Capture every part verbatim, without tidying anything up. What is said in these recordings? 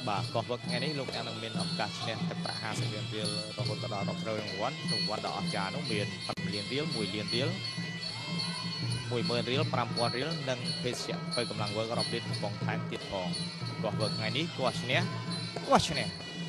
បាទក៏វឹកថ្ងៃនេះលោកអ្នកនឹងមានឱកាសឈ្នះទឹកប្រាក់ห้าสิบលានរៀលរហូតដល់រាប់រយរង្វាន់រង្វាន់ដ៏អស្ចារ្យនោះមានfiveលានរៀលoneលានរៀលoneหมื่นរៀលfive thousandរៀលនិងភេសជ្ជៈទៅកម្លាំងវើករាប់លានកំប៉ុងថែមទៀតផងក៏វឹកថ្ងៃនេះគាត់ឈ្នះគាត់ឈ្នះ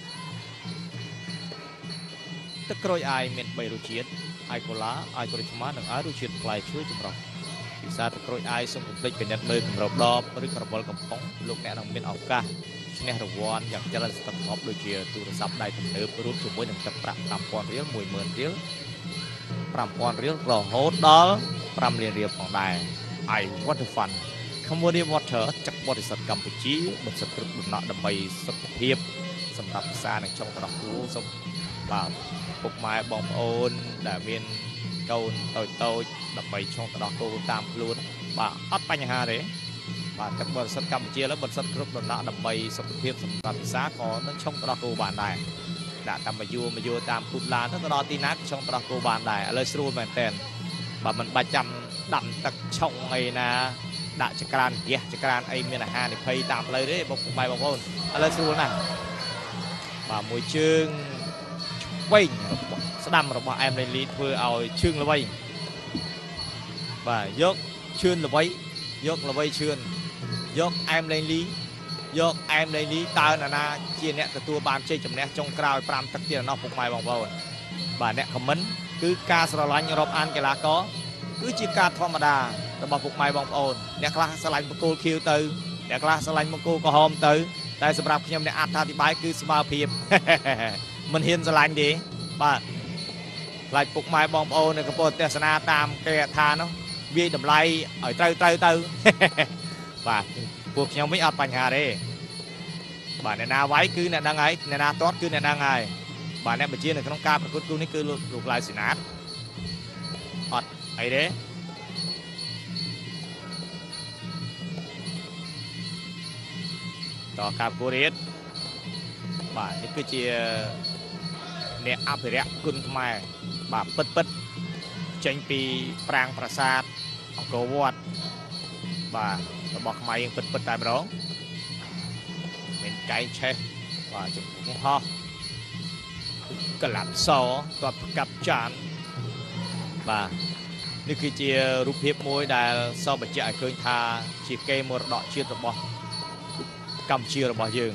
ទឹកក្រូចអាយមាន3រសជាតិអាយកូឡាអាយក្រូចឆ្មានិងអាយរសជាតិផ្លែឈើចម្រុះពិសាទឹកក្រូចអាយសូមកុំភ្លេចពិនិត្យមើលគម្របដបឬក្រវិលកំប៉ុងលោកអ្នកនឹងមានឱកាសឈ្នះរង្វាន់យ៉ាងច្រើនស្ទប់គ្រប់ដូចជាទូរស័ព្ទដៃទំនើបរួមជាមួយនឹងទឹកប្រាក់five thousandរៀលoneหมื่นរៀលfive thousandរៀលរហូតដល់fiveលានរៀលផងដែរ I want to fun Cambodia Water ចាក់បរិសុទ្ធកម្ពុជាបន្សុទ្ធគ្រប់ដំណក់ដើម្បីសុខភាពសម្រាប់ផ្សារនិងចុងក្រោះគូសូមបាទពុកម៉ែបងប្អូនដែលមានកូនតូចតូចដើម្បីឆុងទៅដល់គូតាមខ្លួនបាទអត់បញ្ហាទេបាទទឹកបរិសុទ្ធកម្ពុជាលើបរិសុទ្ធគ្រប់ដំណាក់ដើម្បីសុខភាពសម្រាប់ពិសាក៏នឹងឆុងទៅដល់គូបានដែរដាក់តាមមកយួរមកយួរតាមពុតឡានទៅដល់ទីណាឆុងទៅដល់គូបានដែរឥឡូវស្រួលមែនតើបាទមិនបាច់ចាំដាំទឹកឆុងអីណាដាក់ចក្រានហ្គាសចក្រានអីមានអាហារនិភ័យតាមផ្លូវទេបងប្អូនបងប្អូនឥឡូវស្រួលណាស់បាទមួយជើងវិញស្ដាំរបស់អែមលេងលីធ្វើឲ្យជើងល្វីបាទយកជឿនល្វីយកល្វីជឿនយកអែមលេងលីយកអែមលេងលីតើណានាជាអ្នកទទួលបានជ័យជំនះចុងក្រោយfiveទឹកទៀតណោះពុកម៉ែបងប្អូនបាទអ្នកខមមិនគឺការស្រឡាញ់រាប់អានកីឡាករគឺជាការធម្មតារបស់ពុកម៉ែបងប្អូនអ្នកខ្លះស្រឡាញ់បកគោលខៀវទៅអ្នកខ្លះស្រឡាញ់បកគោលក្រហមទៅតែសម្រាប់ខ្ញុំអ្នកអត្ថាធិប្បាយគឺស្មើភាពមិនហ៊ានស្រឡាញ់ទេបាទខ្លាចពុកម៉ែបងប្អូននៅកំពុងទេសនាតាមគេថានោះវាយតម្លៃឲ្យត្រូវត្រូវទៅបាទពួកខ្ញុំវិញអត់បញ្ហាទេបាទអ្នកណាវាយគឺអ្នកដឹងហើយអ្នកណាទាត់គឺអ្នកដឹងហើយបាទអ្នកបញ្ជានៅក្នុងការប្រកួតគូនេះគឺលោកលោកឡាយសេណាតអត់អីទេតការប្រកួតរៀតបាទនេះគឺជាអ្នកអភិរក្សគុណខ្មែរបាទពិតពិតចេញពីប្រាង្គប្រាសាទអង្គរវត្តបាទរបស់ខ្មែរយើងពិតពិតតែម្ដងមានកែងឆេះបាទចំពោះហោះកលាប់សតបកាប់ចានបាទនេះគឺជារូបភាពមួយដែលសបញ្ជាក់ឲ្យឃើញថាជាកេរមរតកជាតិរបស់កម្ពុជារបស់យើង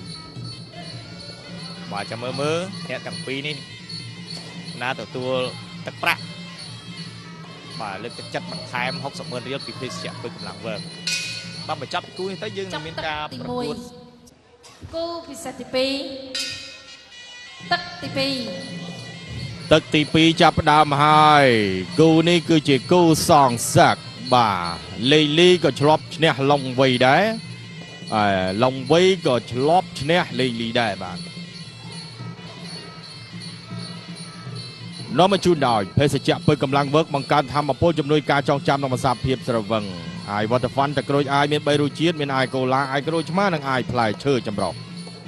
បាទចាំមើលមើលអ្នកទាំងពីរនេះណាទទួលទឹកប្រាក់បាទលើកទឹកចិត្តបន្ថែមsixtyម៉ឺនរៀលពីភេសជ្ជៈពេលកម្លាំងវើបាទបញ្ចប់គូនេះទៅយើងនឹងមានការប្រកួតគូពិសេសទីtwoទឹកទីtwo ទឹកទីtwoចាប់ផ្ដើមហើយគូនេះគឺជាគូសងសឹកបាទលេលីក៏ឆ្លប់ឈ្នះឡុងវៃដែរហើយឡុងវៃក៏ឆ្លប់ឈ្នះលេលីដែរបាទនាំមកជូនដោយភេសជ្ជៈពើកម្លាំងវើកបង្កើនធម៌ពលជំនួយការចងចាំនិងប្រសាទភាពស្រវឹងអាយវ៉ាត់ហ្វាន់ទឹកក្រូចអាយមាន3រសជាតិមានអាយកូឡាអាយក្រូចឆ្មានិងអាយផ្លែឈើចម្រុះ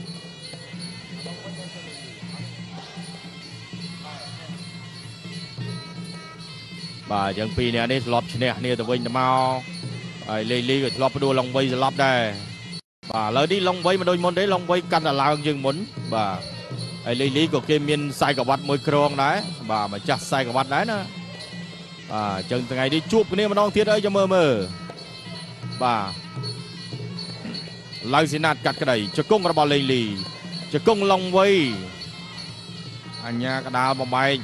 បាទយ៉ាងពីរនាក់នេះធ្លាប់ឈ្នះគ្នាទៅវិញទៅមកហើយលេលីក៏ធ្លាប់ផ្ដួលឡុងវៃស្លាប់ដែរបាទឥឡូវនេះឡុងវៃមិនដូចមុនទេឡុងវៃកាន់តែឡើងជាងមុនបាទហើយលេលីក៏គេមានខ្សែក្រវ៉ាត់មួយក្រងដែរបាទម្ចាស់ខ្សែក្រវ៉ាត់ដែរណាបាទអញ្ចឹងថ្ងៃនេះជួបគ្នាម្ដងទៀតអីចាំមើលមើលបាទឡៅសេណាតកាត់ក្តីជង្គង់របស់លេលីជង្គង់ឡុងវៃអញ្ញាកដាលបំបែក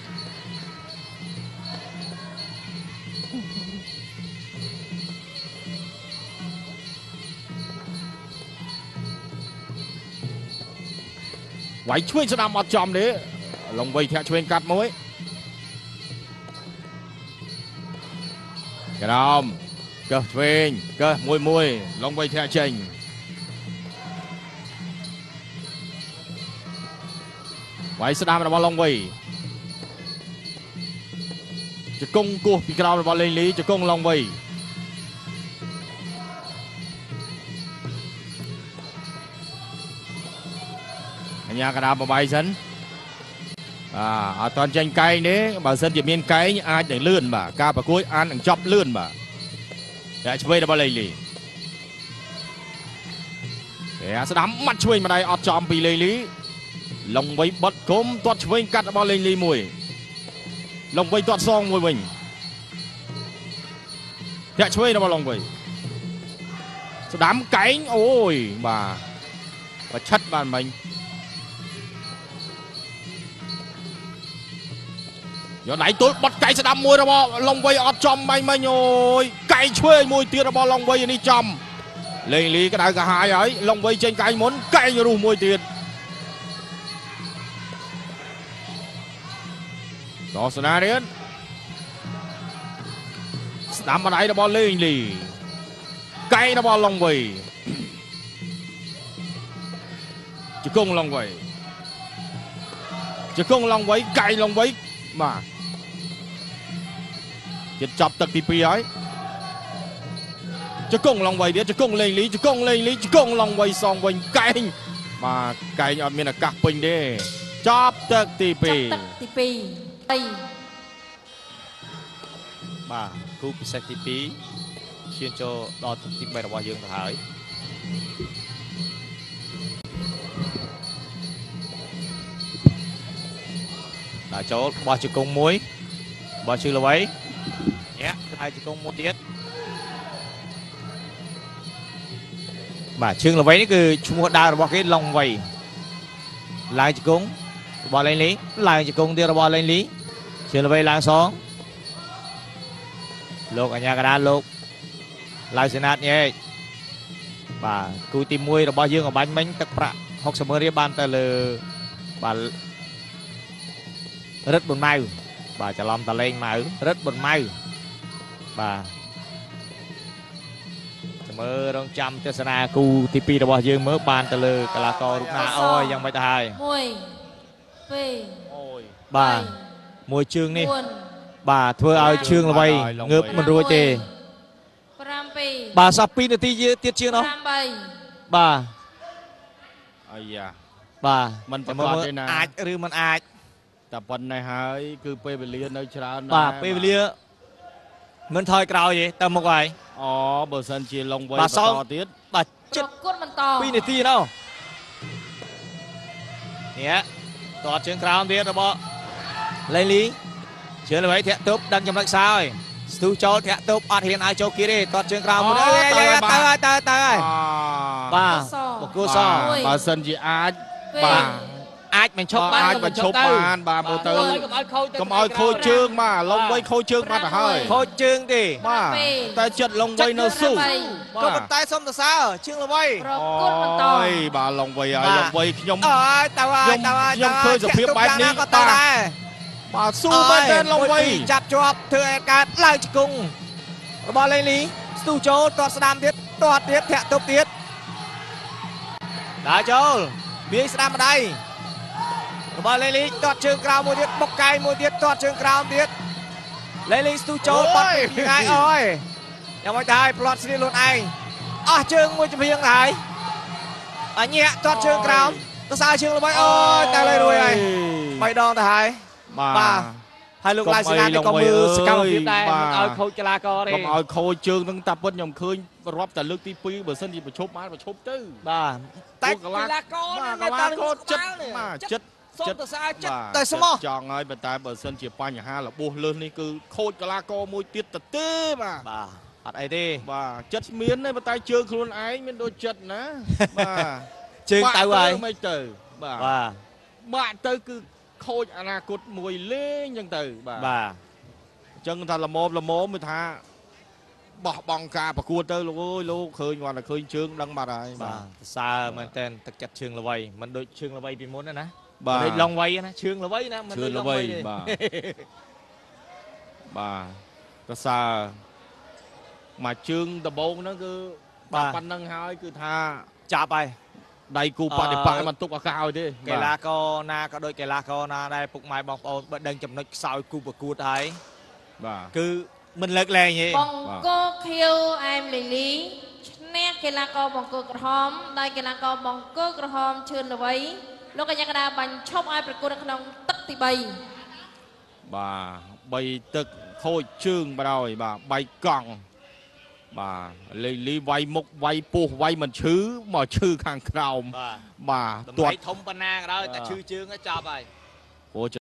វាយឆ្វេងស្ដាំអត់ចំទេឡុងវៃធាក់ឆ្វេងកាត់មួយក្រោមកើឆ្វេងកើមួយមួយឡុងវៃធាក់ចេញវាយស្ដាំរបស់ឡុងវៃជង្គង់គោះពីក្រោមរបស់លេងលីជង្គង់ឡុងវៃអញ្ញាកដាបបាយសិនអាអត់តន់ចេញកែងទេបើសិនជាមានកែងអាចនឹងលឿនបាទការប្រកួតអាចនឹងចប់លឿនបាទតែឆ្វេងរបស់លេងលីស្ដាំមាត់ឆ្វេងម្ដាយអត់ចំពីលេងលីឡុងវៃបត់គុំទាត់ឆ្វេងកាត់របស់លេងលីមួយឡុងវៃទាត់សងមួយវិញធាក់ឆ្វេងរបស់ឡុងវៃស្ដាំកែងអូយបាទប្រឆិតបានមិញយកដៃទល់បត់កែងស្ដាំមួយរបស់ឡុងវៃអត់ចំបាញ់មិញអូយកែងឆ្វេងមួយទៀតរបស់ឡុងវៃនេះចំលេងលីក្តៅកាហាយហើយឡុងវៃចេញកែងមុនកែងរុះមួយទៀតទស្សនារៀនស្ដាំម្ដាយរបស់លេងលីកែងរបស់ឡុងវៃជង្គង់ឡុងវៃជង្គង់ឡុងវៃកែងឡុងវៃបាទជិតចាប់ទឹកទីពីរហើយជង្គង់ឡុងវៃទៀតជង្គង់លេងលីជង្គង់លេងលីជង្គង់ឡុងវៃសងវិញកែងបាទកែងអត់មានឱកាសពេញទេចាប់ទឹកទីពីរចាប់ទឹកទីពីរបាទគូពិសេសទីពីរឈានចូលដល់ទឹកទីបីរបស់យើងទៅហើយដាក់ចូលបោះជង្គង់មួយបោះជើងល្វីញាក់ហើយជង្គង់មួយទៀតបាទជើងល្វីនេះគឺឈ្មោះដើមរបស់គេឡុងវៃឡើងជង្គង់របស់លេងលីឡើងជង្គង់ទៀតរបស់លេងលីជើងល្វីឡើងសងលោកអញ្ញាកដាលោកឡៅសេណាតញ៉េបាទគូទីមួយរបស់យើងអបាញ់មិញទឹកប្រាក់ហុកសិបម៉ឺនរៀលបានទៅលើបាទរឹតប៊ុនម៉ៅបាទច្រឡំតលេងម៉ៅរឹតប៊ុនម៉ៅបាទចាំមើលរងចាំទស្សនាគូទីពីររបស់យើងមើលបានទៅលើកីឡាកររូបណាអូយយ៉ាងម៉េចទៅហើយមួយពីរអូយបាទមួយជើងនេះបាទធ្វើឲ្យជើងល្វីងើបមិនរួចទេប្រាំពីរបាទសោះពីរនាទីទៀតជាងនោះបាទអាយ៉ាបាទមិនប្រកបទេណាអាចឬមិនអាចតែប៉ុណ្ណេះហើយគឺពេលវេលានៅច្រើនណាស់បាទពេលវេលាមិនថយក្រោយទេទៅមុខហើយអូបើសិនជាឡុងវៃបន្តទៀតបាទចិត្តគត់បន្តពីរនាទីនោះនេះតតជើងក្រោមទៀតរបស់លេងលីជើងល្វីធាក់ទប់ដឹងចំណុចសោយស្ទូចូលធាក់ទប់អត់ហ៊ានឲ្យចូលគៀរទេតតជើងក្រោមមួយទៅទៅទៅទៅហើយបាទបកគូសបើសិនជាអាចបាទអាចមិនឈប់បានអាចមិនឈប់បានបាទមើលទៅកុំឲ្យខូចជើងបាទឡុងវៃខូចជើងបាត់ទៅហើយខូចជើងទេបាទតែចិត្តឡុងវៃនៅស៊ូក៏ប៉ុន្តែសុំសរសើរជើងល្វីប្រគល់បន្តអើយបាទឡុងវៃហើយឡុងវៃខ្ញុំអើយទៅហើយទៅហើយខ្ញុំឃើញសភាពបែបនេះក៏ទៅដែរបាទស៊ូមែនទេឡុងវៃចាប់ជាប់ធ្វើឲ្យកើតឡើងជង្គង់របស់លេងលីស្ទូចូលទាត់ស្ដាំទៀតទាត់ទៀតធាក់ទប់ទៀតដើរចូលវាយស្ដាំម្ដាយរបស់លេងលីទាត់ជើងក្រោមមួយទៀតបុកកាយមួយទៀតទាត់ជើងក្រោមទៀតលេងលីស្ទូចូលបាត់ពីថ្ងៃអើយយ៉ាងម៉េចទៅហើយផ្្លាត់ស្រៀលខ្លួនឯងអស់ជើងមួយចំហៀងទៅហើយអញាក់ទាត់ជើងក្រោមទៅសើជើងល្បីអូយតែលេងរួយហើយបីដងទៅហើយបាទហើយលោកឡាយសេណានេះក៏មើលសកម្មភាពដែរមិនឲ្យខូចកីឡាករទេកុំឲ្យខូចជើងនឹងតាពិតខ្ញុំឃើញរាប់តែលើកទីពីរបើសិនជាប្រឈប់បានប្រឈប់ទៅបាទតែកីឡាករកីឡាករចិត្តបាទចិត្តចិត្តទៅស្អាតចិត្តតែស្មោះចង់ហើយប៉ុន្តែបើសិនជាបញ្ហារបួសលើសនេះគឺខូចកីឡាករមួយទៀតទៅទេបាទបាទអត់អីទេបាទចិត្តមានទេប៉ុន្តែជើងខ្លួនឯងមានដូចចិត្តណាបាទជើងទៅហើយមិនទៅបាទបាទបាក់ទៅគឺខូចអនាគតមួយលេងអញ្ចឹងទៅបាទបាទអញ្ចឹងថាល្មមល្មមមើលថាបោះបង់ការប្រកួតទៅលោកអើយលោកឃើញគាត់តែឃើញជើងដឹងបាត់ហើយបាទសើមែនតើទឹកចិត្តជើងល្វីមិនដូចជើងល្វីពីមុនណាបាទដូចឡុងវៃណាជើងល្វីណាមិនដូចឡុងវៃបាទបាទកសើមកជើងដបងហ្នឹងគឺបាទប៉ុណ្្នឹងហើយគឺថាចាប់ហើយដៃគូបដិបត្តិមិនទុកឱកាសឲ្យទេកីឡាករណាក៏ដូចកីឡាករណាដែរពុកម៉ែបងប្អូនបើដឹងចំណុចខ្សោយគូប្រកួតហើយបាទគឺមិនលើកលែងទេបង្គោលខៀវអែមលីលីឈ្នះកីឡាករបង្គោលក្រហមដោយកីឡាករបង្គោលក្រហមឈឿនល្វីលោកកញ្ញាកណ្ដាលបាញ់ឈប់ឲ្យប្រកួតនៅក្នុងទឹកទីបីបាទបីទឹកខូចជើងបណ្ដោយបាទបែកកង់ bà lì lì vay mục vay pu vay mình chứ mà chứ khang khao បាទ bà តម្លៃ tuột ធំប៉ុណ្ណាក៏ដោយតែឈឺជើងក៏ចប់ហើយ ủa